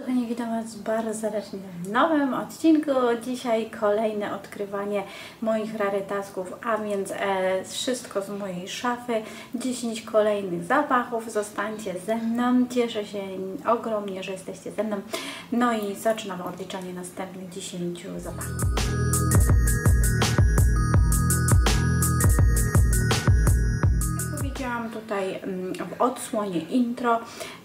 Kochani, witam Was bardzo serdecznie w nowym odcinku. Dzisiaj kolejne odkrywanie moich rarytasków, a więc wszystko z mojej szafy. 10 kolejnych zapachów. Zostańcie ze mną. Cieszę się ogromnie, że jesteście ze mną. No i zaczynamy odliczanie następnych 10 zapachów. Powiedziałam tutaj w odsłonie intro,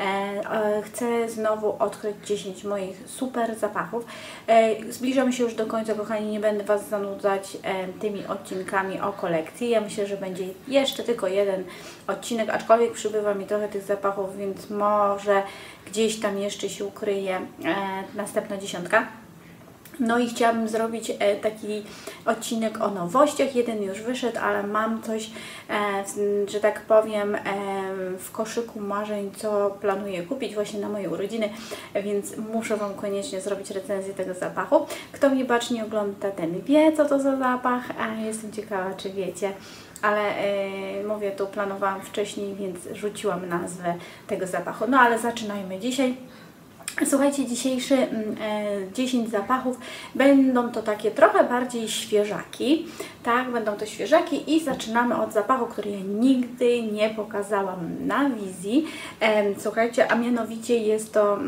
chcę znowu odkryć 10 moich super zapachów. Zbliżam się już do końca, kochani, nie będę Was zanudzać tymi odcinkami o kolekcji. Ja myślę, że będzie jeszcze tylko jeden odcinek, aczkolwiek przybywa mi trochę tych zapachów, więc może gdzieś tam jeszcze się ukryje następna 10. No i chciałabym zrobić taki odcinek o nowościach. Jeden już wyszedł, ale mam coś, że tak powiem, w koszyku marzeń, co planuję kupić właśnie na moje urodziny, więc muszę Wam koniecznie zrobić recenzję tego zapachu. Kto mnie bacznie ogląda, ten wie, co to za zapach, a jestem ciekawa, czy wiecie. Ale mówię, to planowałam wcześniej, więc rzuciłam nazwę tego zapachu. No ale zaczynajmy dzisiaj. Słuchajcie, dzisiejsze 10 zapachów będą to takie trochę bardziej świeżaki, tak, będą to świeżaki i zaczynamy od zapachu, który ja nigdy nie pokazałam na wizji. Słuchajcie, a mianowicie jest to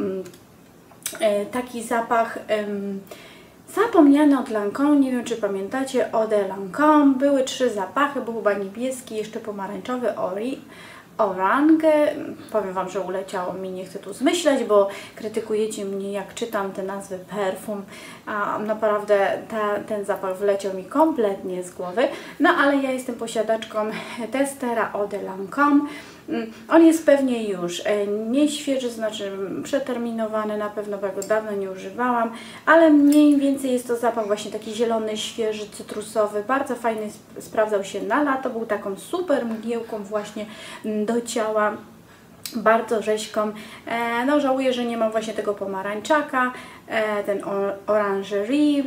taki zapach zapomniany od Lancôme, nie wiem czy pamiętacie, Eau de Lancôme. Były 3 zapachy, był chyba niebieski, jeszcze pomarańczowy, Orange. Powiem Wam, że uleciało mi, nie chcę tu zmyślać, bo krytykujecie mnie, jak czytam te nazwy perfum, a naprawdę ten zapach wleciał mi kompletnie z głowy. No ale ja jestem posiadaczką testera Eau de Lancôme. On jest pewnie już nieświeży, znaczy przeterminowany na pewno, bo ja go dawno nie używałam, ale mniej więcej jest to zapach właśnie taki zielony, świeży, cytrusowy, bardzo fajny, sprawdzał się na lato, był taką super mgiełką właśnie do ciała, bardzo rzeźką. No żałuję, że nie mam właśnie tego pomarańczaka, ten orangerie.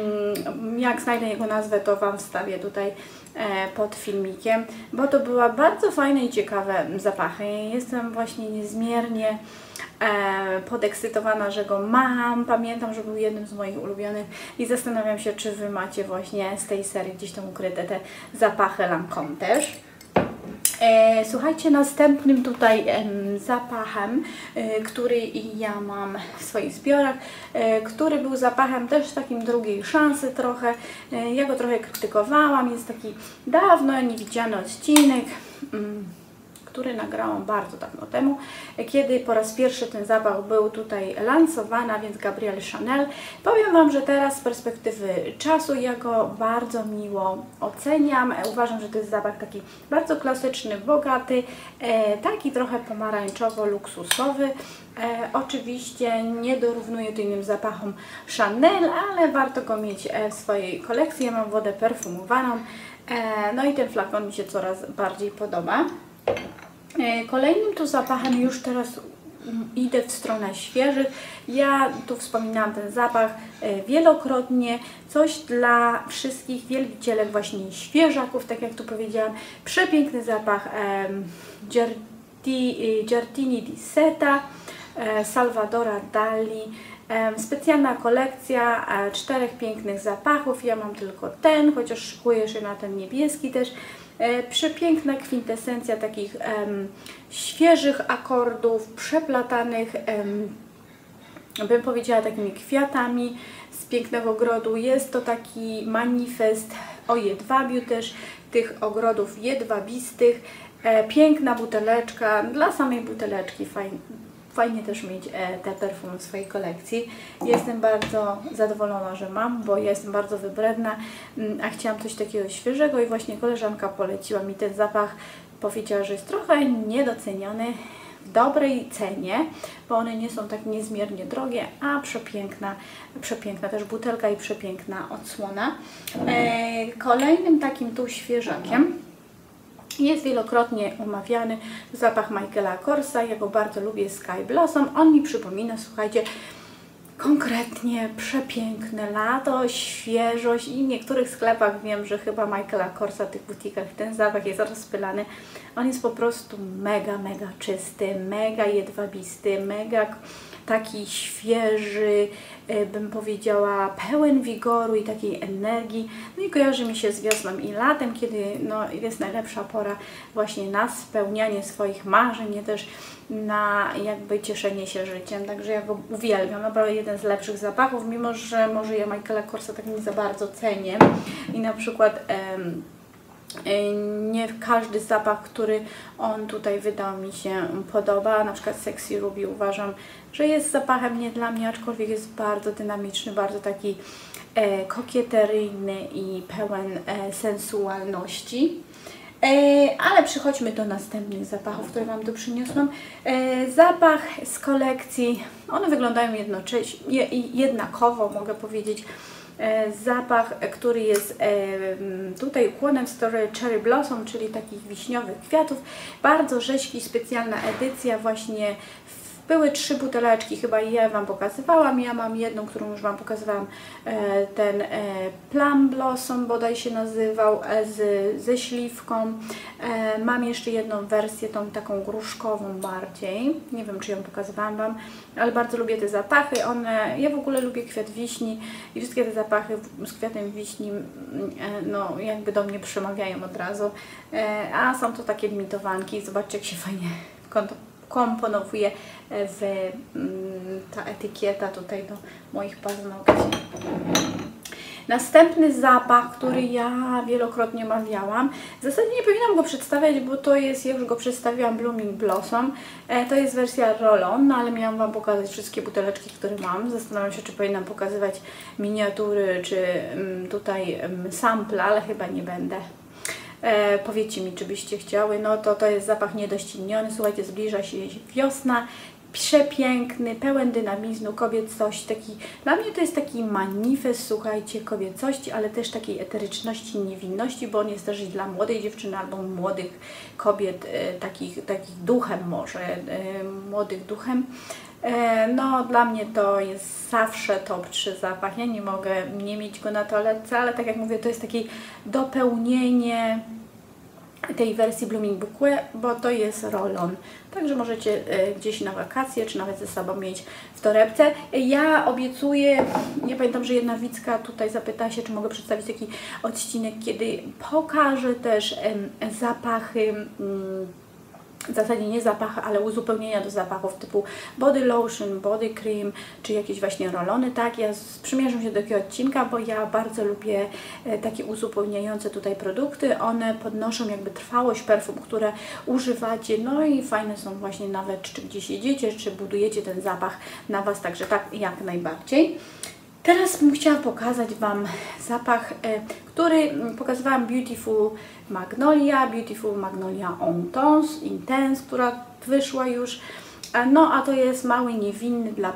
Jak znajdę jego nazwę, to Wam wstawię tutaj pod filmikiem, bo to była bardzo fajne i ciekawe zapachy. Jestem właśnie niezmiernie podekscytowana, że go mam. Pamiętam, że był jednym z moich ulubionych i zastanawiam się, czy Wy macie właśnie z tej serii gdzieś tam ukryte te zapachy Lancôme też. Słuchajcie, następnym tutaj zapachem, który ja mam w swoich zbiorach, który był zapachem też takim drugiej szansy trochę. Ja go trochę krytykowałam, jest taki dawno niewidziany odcinek, który nagrałam bardzo dawno temu, kiedy po raz pierwszy ten zapach był tutaj lansowany, a więc Gabrielle Chanel. Powiem Wam, że teraz z perspektywy czasu ja go bardzo miło oceniam. Uważam, że to jest zapach taki bardzo klasyczny, bogaty, taki trochę pomarańczowo-luksusowy. Oczywiście nie dorównuję to innym zapachom Chanel, ale warto go mieć w swojej kolekcji. Ja mam wodę perfumowaną, no i ten flakon mi się coraz bardziej podoba. Kolejnym tu zapachem, już teraz idę w stronę świeżych. Ja tu wspominałam ten zapach wielokrotnie. Coś dla wszystkich wielbicielek właśnie świeżaków, tak jak tu powiedziałam. Przepiękny zapach Giardini di Seta, Salvadora Dali. Specjalna kolekcja 4 pięknych zapachów. Ja mam tylko ten, chociaż szykuję się na ten niebieski też. Przepiękna kwintesencja takich świeżych akordów, przeplatanych, bym powiedziała, takimi kwiatami z pięknego ogrodu. Jest to taki manifest o jedwabiu też, tych ogrodów jedwabistych. Piękna buteleczka, dla samej buteleczki fajnie też mieć te perfumy w swojej kolekcji. Jestem bardzo zadowolona, że mam, bo ja jestem bardzo wybredna, a chciałam coś takiego świeżego i właśnie koleżanka poleciła mi ten zapach. Powiedziała, że jest trochę niedoceniony, w dobrej cenie, bo one nie są tak niezmiernie drogie, a przepiękna też butelka i przepiękna odsłona. Kolejnym takim tu świeżakiem jest wielokrotnie omawiany zapach Michaela Korsa. Ja go bardzo lubię, Sky Blossom. On mi przypomina, słuchajcie, konkretnie przepiękne lato, świeżość i w niektórych sklepach wiem, że chyba Michaela Korsa, w tych butikach, ten zapach jest rozpylany. On jest po prostu mega czysty, mega jedwabisty, mega taki świeży, bym powiedziała, pełen wigoru i takiej energii. No i kojarzy mi się z wiosną i latem, kiedy no, jest najlepsza pora właśnie na spełnianie swoich marzeń, nie też na jakby cieszenie się życiem. Także ja go uwielbiam, naprawdę jeden z lepszych zapachów, mimo że może ja Michaela Korsa tak nie za bardzo cenię i na przykład nie każdy zapach, który on tutaj wydał, mi się podoba. Na przykład Sexy Ruby uważam, że jest zapachem nie dla mnie, aczkolwiek jest bardzo dynamiczny, bardzo taki kokieteryjny i pełen sensualności. Ale przechodźmy do następnych zapachów, które Wam tu przyniosłam. Zapach z kolekcji, one wyglądają jednocześnie, jednakowo, mogę powiedzieć. Zapach, który jest tutaj ukłonem w stylu Cherry Blossom, czyli takich wiśniowych kwiatów. Bardzo rzeźki, specjalna edycja właśnie. Były 3 buteleczki, chyba je Wam pokazywałam. Ja mam jedną, którą już Wam pokazywałam, ten Plum Blossom bodaj się nazywał, ze śliwką. Mam jeszcze jedną wersję, tą taką gruszkową bardziej. Nie wiem, czy ją pokazywałam Wam, ale bardzo lubię te zapachy. Ja w ogóle lubię kwiat wiśni i wszystkie te zapachy z kwiatem wiśni no, jakby do mnie przemawiają od razu. A są to takie limitowanki. Zobaczcie, jak się fajnie komponowuje ta etykieta tutaj do moich paznokci. Następny zapach, który ja wielokrotnie omawiałam, w zasadzie nie powinnam go przedstawiać, bo to jest, ja już go przedstawiłam, Blooming Blossom. To jest wersja roll-on, no ale miałam Wam pokazać wszystkie buteleczki, które mam. Zastanawiam się, czy powinnam pokazywać miniatury, czy tutaj sample, ale chyba nie będę. Powiedzcie mi, czy byście chciały. No to jest zapach niedościgniony. Słuchajcie, zbliża się wiosna. Przepiękny, pełen dynamizmu, kobiecości. Dla mnie to jest taki manifest, słuchajcie, kobiecości, ale też takiej eteryczności, niewinności, bo on jest też dla młodej dziewczyny albo młodych kobiet, takich duchem może, młodych duchem. No, dla mnie to jest zawsze top 3 zapach. Ja nie mogę nie mieć go na toaletce, ale tak jak mówię, to jest takie dopełnienie tej wersji Blooming Bouquet, bo to jest roll-on. Także możecie gdzieś na wakacje, czy nawet ze sobą mieć w torebce. Ja obiecuję, ja pamiętam, że jedna widzka tutaj zapytała się, czy mogę przedstawić taki odcinek, kiedy pokażę też zapachy, w zasadzie nie zapachy, ale uzupełnienia do zapachów typu body lotion, body cream, czy jakieś właśnie rolony. Tak, ja przymierzę się do takiego odcinka, bo ja bardzo lubię takie uzupełniające tutaj produkty. One podnoszą jakby trwałość perfum, które używacie, no i fajne są właśnie nawet, czy gdzieś jedziecie, czy budujecie ten zapach na Was, także tak jak najbardziej. Teraz bym chciała pokazać Wam zapach, który pokazywałam, Beautiful Magnolia Intense, która wyszła już. No a to jest mały niewinny dla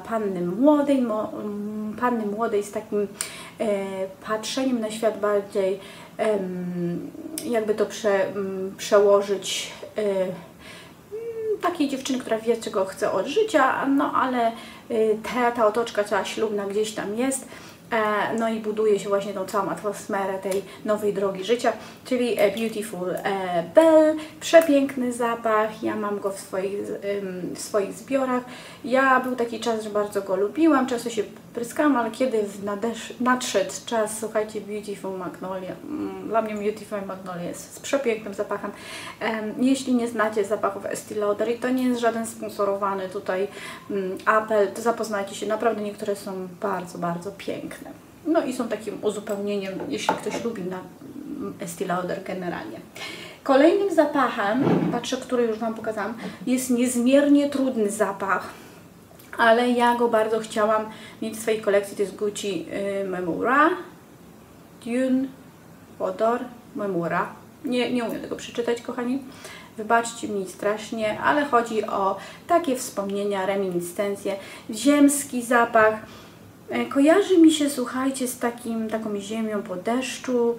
panny młodej z takim patrzeniem na świat bardziej, jakby to przełożyć, takiej dziewczyny, która wie, czego chce od życia, no ale ta otoczka cała ślubna gdzieś tam jest, no i buduje się właśnie tą całą atmosferę tej nowej drogi życia, czyli Beautiful Belle, przepiękny zapach, ja mam go w swoich zbiorach. Był taki czas, że bardzo go lubiłam, często się pryskałam, ale kiedy nadszedł czas, słuchajcie, Beautiful Magnolia, dla mnie Beautiful Magnolia jest z przepięknym zapachem. Jeśli nie znacie zapachów Estée Lauder, i to nie jest żaden sponsorowany tutaj apel, to zapoznajcie się, naprawdę niektóre są bardzo, bardzo piękne. No i są takim uzupełnieniem, jeśli ktoś lubi na Estée Lauder generalnie. Kolejnym zapachem, patrzę, który już Wam pokazałam, jest niezmiernie trudny zapach, ale ja go bardzo chciałam mieć w swojej kolekcji. To jest Gucci Memura Dune Odor Memura. Nie umiem tego przeczytać, kochani. Wybaczcie mi strasznie, ale chodzi o takie wspomnienia, reminiscencje. Ziemski zapach. Kojarzy mi się, słuchajcie, z taką ziemią po deszczu,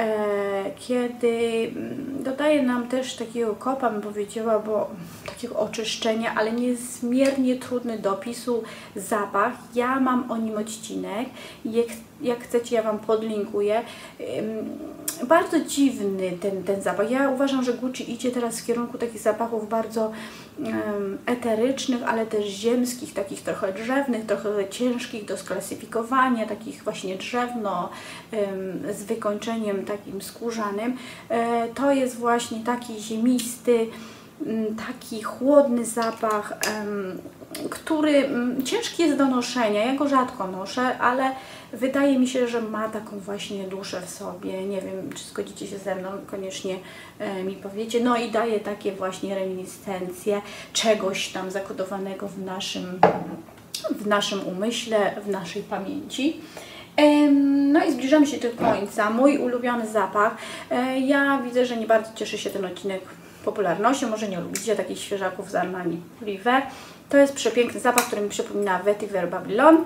kiedy dodaje nam też takiego kopa, bym powiedziała, bo takiego oczyszczenia, ale niezmiernie trudny do opisu zapach. Ja mam o nim odcinek, jak chcecie, ja Wam podlinkuję. Bardzo dziwny ten zapach. Ja uważam, że Gucci idzie teraz w kierunku takich zapachów bardzo eterycznych, ale też ziemskich, takich trochę drzewnych, trochę ciężkich do sklasyfikowania, takich właśnie drzewno z wykończeniem takim skórzanym. To jest właśnie taki ziemisty, taki chłodny zapach, który ciężki jest do noszenia. Ja go rzadko noszę, ale wydaje mi się, że ma taką właśnie duszę w sobie. Nie wiem, czy zgodzicie się ze mną, koniecznie mi powiecie. No i daje takie właśnie reminiscencje czegoś tam zakodowanego w naszym umyśle, w naszej pamięci. No i zbliżamy się do końca. Mój ulubiony zapach. Ja widzę, że nie bardzo cieszy się ten odcinek popularnością. Może nie lubicie takich świeżaków z Armani Privé. To jest przepiękny zapach, który mi przypomina Vetiver Babylon.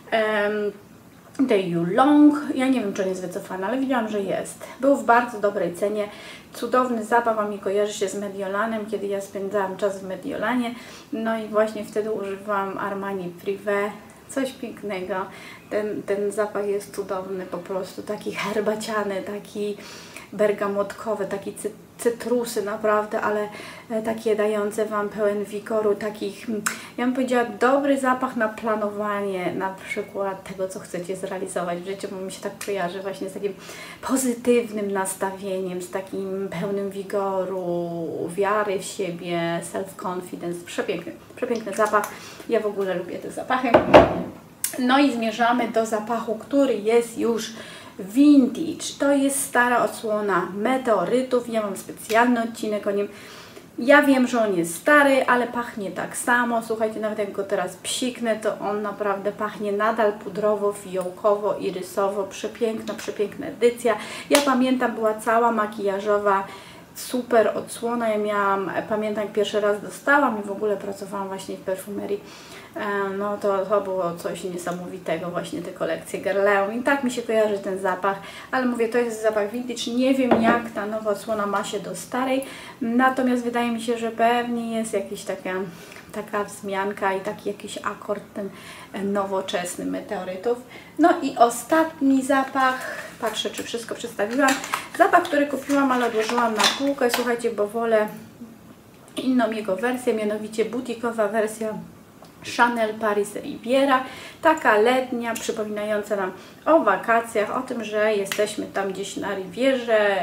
De Yulong. Ja nie wiem, czy on jest wycofany, ale widziałam, że jest. Był w bardzo dobrej cenie. Cudowny zapach, a mi kojarzy się z Mediolanem, kiedy ja spędzałam czas w Mediolanie. No i właśnie wtedy używałam Armani Privé. Coś pięknego. Ten zapach jest cudowny, po prostu taki herbaciany, taki bergamotkowy, taki cytrusy naprawdę, ale takie dające Wam pełen wigoru, takich, ja bym powiedziała, dobry zapach na planowanie na przykład tego, co chcecie zrealizować w życiu, bo mi się tak kojarzy właśnie z takim pozytywnym nastawieniem, z takim pełnym wigoru, wiary w siebie, self-confidence. Przepiękny zapach. Ja w ogóle lubię te zapachy. No i zmierzamy do zapachu, który jest już vintage. To jest stara odsłona meteorytów. Ja mam specjalny odcinek o nim. Ja wiem, że on jest stary, ale pachnie tak samo. Słuchajcie, nawet jak go teraz psiknę, to on naprawdę pachnie nadal pudrowo, fiołkowo, irysowo. Przepiękna edycja. Ja pamiętam, była cała makijażowa, super odsłona. Ja pamiętam, jak pierwszy raz dostałam i w ogóle pracowałam właśnie w perfumerii. No to było coś niesamowitego, właśnie te kolekcje Guerlain. I tak mi się kojarzy ten zapach, ale mówię, to jest zapach vintage. Nie wiem, jak ta nowa odsłona ma się do starej, natomiast wydaje mi się, że pewnie jest jakaś taka wzmianka i taki jakiś akord ten nowoczesny meteorytów. No i ostatni zapach, patrzę, czy wszystko przedstawiłam. Zapach, który kupiłam, ale odłożyłam na półkę, słuchajcie, bo wolę inną jego wersję, mianowicie butikowa wersja Chanel Paris Riviera, taka letnia, przypominająca nam o wakacjach, o tym, że jesteśmy tam gdzieś na Rivierze,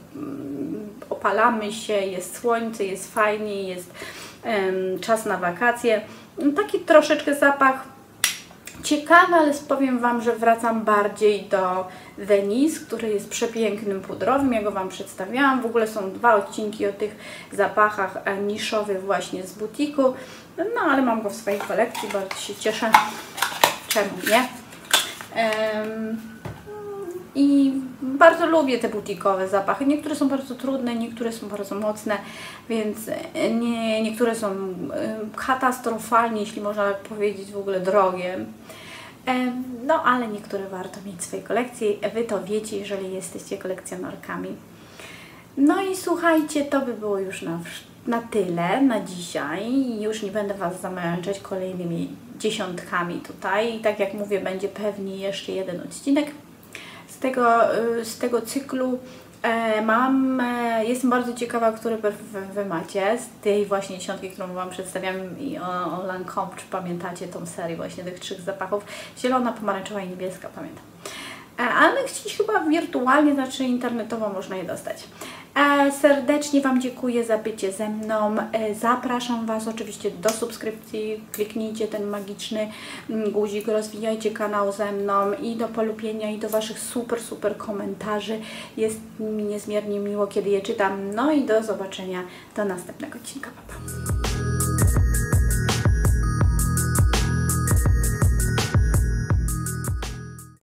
opalamy się, jest słońce, jest fajnie, jest czas na wakacje. Taki troszeczkę zapach ciekawy, ale powiem Wam, że wracam bardziej do Venice, który jest przepięknym pudrowym. Ja go Wam przedstawiałam. W ogóle są 2 odcinki o tych zapachach niszowych właśnie z butiku. No ale mam go w swojej kolekcji, bardzo się cieszę. Czemu nie? I bardzo lubię te butikowe zapachy. Niektóre są bardzo trudne, niektóre są bardzo mocne, więc niektóre są katastrofalnie, jeśli można powiedzieć, w ogóle drogie. No ale niektóre warto mieć w swojej kolekcji. Wy to wiecie, jeżeli jesteście kolekcjonerkami. No i słuchajcie, to by było już na tyle na dzisiaj. Już nie będę Was zamęczać kolejnymi dziesiątkami tutaj. I tak jak mówię, będzie pewnie jeszcze jeden odcinek z tego cyklu. Jestem bardzo ciekawa, który Wy macie z tej właśnie dziesiątki, którą Wam przedstawiam, i o Lancôme, czy pamiętacie tą serię właśnie tych 3 zapachów, zielona, pomarańczowa i niebieska, pamiętam. Ale gdzieś chyba wirtualnie, znaczy internetowo można je dostać. Serdecznie Wam dziękuję za bycie ze mną. Zapraszam Was oczywiście do subskrypcji. Kliknijcie ten magiczny guzik, rozwijajcie kanał ze mną i do polubienia, i do Waszych super komentarzy. Jest mi niezmiernie miło, kiedy je czytam. No i do zobaczenia do następnego odcinka. Pa, pa.